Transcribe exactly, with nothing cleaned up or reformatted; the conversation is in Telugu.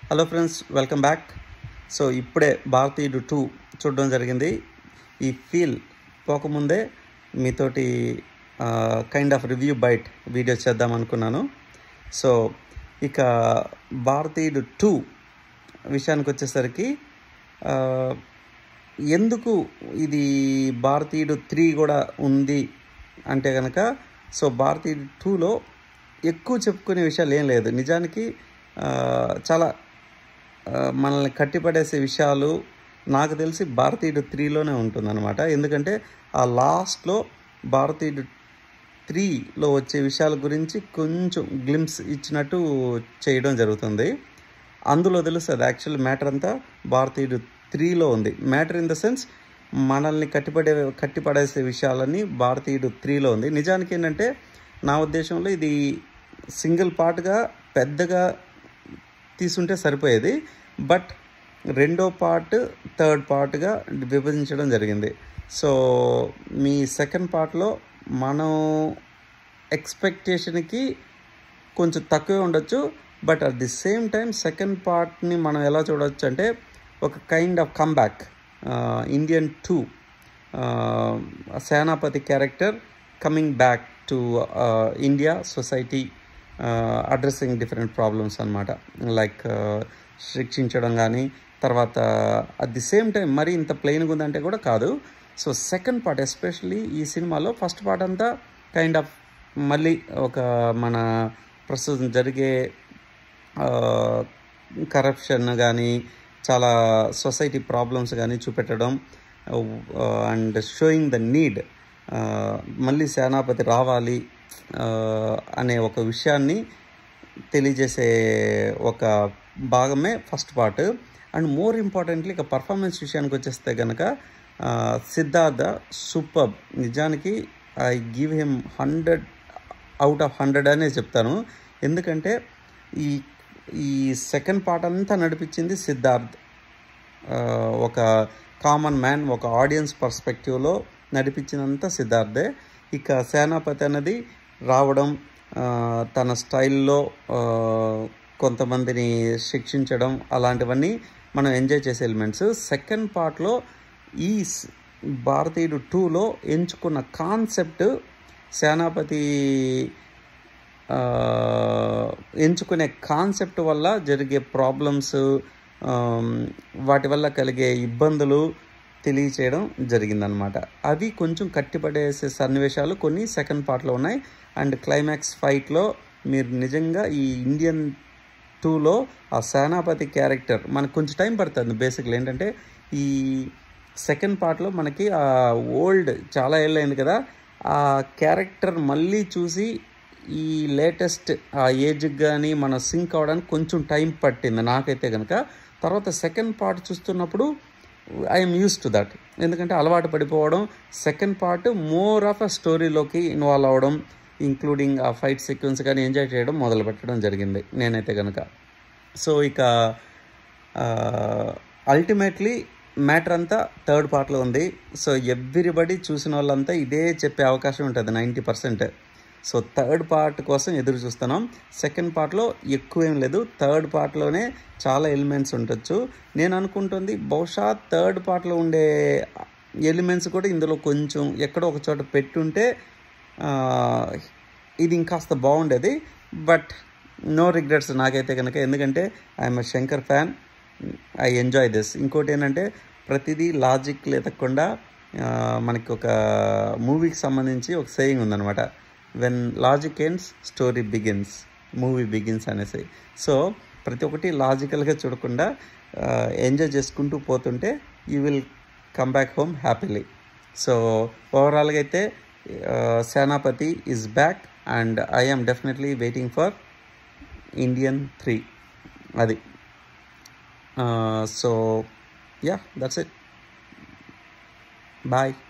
Hello friends, welcome back. So ఇప్పుడే భారతీయుడు టూ చూడడం జరిగింది. ఈ ఫీల్ పోకముందే మీతోటి kind of review bite video చేద్దాం అనుకున్నాను. సో ఇక భారతీయుడు టూ విషయానికి వచ్చేసరికి ఎందుకు ఇది భారతీయుడు త్రీ కూడా ఉంది అంటే కనుక, సో భారతీయుడు టూలో ఎక్కువ చెప్పుకునే విషయాలు ఏం లేదు. నిజానికి చాలా మనల్ని కట్టిపడేసే విషయాలు నాకు తెలిసి భారతీయుడు త్రీలోనే ఉంటుందన్నమాట. ఎందుకంటే ఆ లాస్ట్లో భారతీయుడు త్రీలో వచ్చే విషయాల గురించి కొంచెం గ్లిమ్స్ ఇచ్చినట్టు చేయడం జరుగుతుంది. అందులో తెలుస్తుంది యాక్చువల్ మ్యాటర్ అంతా భారతీయుడు త్రీలో ఉంది. మ్యాటర్ ఇన్ ద సెన్స్ మనల్ని కట్టిపడే కట్టిపడేసే విషయాలన్నీ భారతీయుడు త్రీలో ఉంది. నిజానికి ఏంటంటే నా ఉద్దేశంలో ఇది సింగిల్ పార్ట్గా పెద్దగా తీసుంటే సరిపోయేది, బట్ రెండో పార్ట్ థర్డ్ పార్ట్గా విభజించడం జరిగింది. సో మీ సెకండ్ పార్ట్లో మనం ఎక్స్పెక్టేషన్కి కొంచెం తక్కువే ఉండొచ్చు, but at the same time second పార్ట్ని మనం ఎలా చూడవచ్చు అంటే ఒక kind of comeback. Indian two Senapathi character coming back to India society, addressing different problems అనమాట. లైక్ శిక్షించడం కానీ, తర్వాత అట్ ది సేమ్ టైం మరి ఇంత ప్లెయిన్గా ఉందంటే కూడా కాదు. సో సెకండ్ పార్ట్ ఎస్పెషల్లీ ఈ సినిమాలో ఫస్ట్ పార్ట్ అంతా కైండ్ ఆఫ్ మళ్ళీ ఒక మన ప్రస్తుతం జరిగే కరప్షన్ కానీ, చాలా సొసైటీ ప్రాబ్లమ్స్ కానీ చూపెట్టడం అండ్ షోయింగ్ ద నీడ్, మళ్ళీ సేనాపతి రావాలి అనే ఒక విషయాన్ని తెలియజేసే ఒక భాగమే first part. And more importantly ఇక పర్ఫార్మెన్స్ విషయానికి వచ్చేస్తే కనుక సిద్ధార్థ సూపర్. నిజానికి I give him hundred out of hundred అనే చెప్తాను. ఎందుకంటే ఈ ఈ సెకండ్ పార్ట్ అంతా నడిపించింది సిద్ధార్థ్. ఒక కామన్ మ్యాన్, ఒక ఆడియన్స్ పర్స్పెక్టివ్లో నడిపించినంత సిద్ధార్థే. ఇక సేనాపతి అనేది రావడం, తన స్టైల్లో కొంతమందిని శిక్షించడం, అలాంటివన్నీ మనం ఎంజాయ్ చేసే ఎలిమెంట్స్. సెకండ్ పార్ట్లో ఈ భారతీయుడు టూలో ఎంచుకున్న కాన్సెప్ట్, సేనాపతి ఎంచుకునే కాన్సెప్ట్ వల్ల జరిగే ప్రాబ్లమ్స్, వాటి వల్ల కలిగే ఇబ్బందులు తెలియచేయడం జరిగిందనమాట. అవి కొంచెం కట్టిపడేసే సన్నివేశాలు కొన్ని సెకండ్ పార్ట్లో ఉన్నాయి. అండ్ క్లైమాక్స్ ఫైట్లో మీరు నిజంగా ఈ ఇండియన్ టూలో ఆ సేనాపతి క్యారెక్టర్ మనకు కొంచెం టైం పడుతుంది. బేసిక్లీ ఏంటంటే ఈ సెకండ్ పార్ట్లో మనకి ఆ ఓల్డ్ చాలా ఏళ్ళైంది కదా, ఆ క్యారెక్టర్ మళ్ళీ చూసి ఈ లేటెస్ట్ ఆ ఏజ్కి కానీ మన సింక్ అవడానికి కొంచెం టైం పట్టింది నాకైతే కనుక. తర్వాత సెకండ్ పార్ట్ చూస్తున్నప్పుడు ఐఎమ్ యూస్ టు దట్, ఎందుకంటే అలవాటు పడిపోవడం. Second part more of a స్టోరీలోకి ఇన్వాల్వ్ అవ్వడం, ఇంక్లూడింగ్ ఆ ఫైట్ సీక్వెన్స్ కానీ ఎంజాయ్ చేయడం మొదలు పెట్టడం జరిగింది నేనైతే కనుక. సో ఇక అల్టిమేట్లీ మ్యాటర్ అంతా థర్డ్ పార్ట్లో ఉంది. సో ఎవ్రీబడి చూసిన వాళ్ళంతా ఇదే చెప్పే అవకాశం ఉంటుంది ninety percent. So third part కోసం ఎదురు చూస్తున్నాం. సెకండ్ పార్ట్లో ఎక్కువేం లేదు, థర్డ్ పార్ట్లోనే చాలా ఎలిమెంట్స్ ఉండొచ్చు. నేను అనుకుంటుంది బహుశా థర్డ్ పార్ట్లో ఉండే ఎలిమెంట్స్ కూడా ఇందులో కొంచెం ఎక్కడో ఒక చోట పెట్టుంటే ఇది ఇంకాస్త బాగుండేది. బట్ నో రిగ్రెట్స్ నాకైతే కనుక, ఎందుకంటే I'm a Shankar fan, I enjoy this. ఇంకోటి ఏంటంటే ప్రతిదీ లాజిక్ లేకుండా మనకి ఒక మూవీకి సంబంధించి ఒక సేయింగ్ ఉందన్నమాట, when logic ends story begins, movie begins అనేసి. సో ప్రతి ఒక్కటి లాజికల్గా చూడకుండా ఎంజాయ్ చేసుకుంటూ పోతుంటే you will come back home happily. So ఓవరాల్గా అయితే Senapathi is back and I am definitely waiting for Indian three. అది so yeah, that's it. Bye.